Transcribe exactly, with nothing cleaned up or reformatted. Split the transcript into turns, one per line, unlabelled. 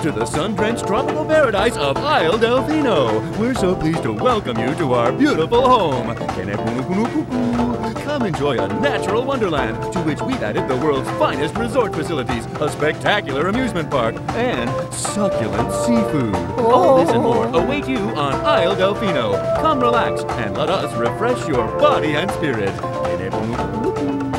to the sun-drenched tropical paradise of Isle Delfino. We're so pleased to welcome you to our beautiful home. Come enjoy a natural wonderland to which we've added the world's finest resort facilities, a spectacular amusement park, and succulent seafood. All this and more await you on Isle Delfino. Come relax and let us refresh your body and spirit.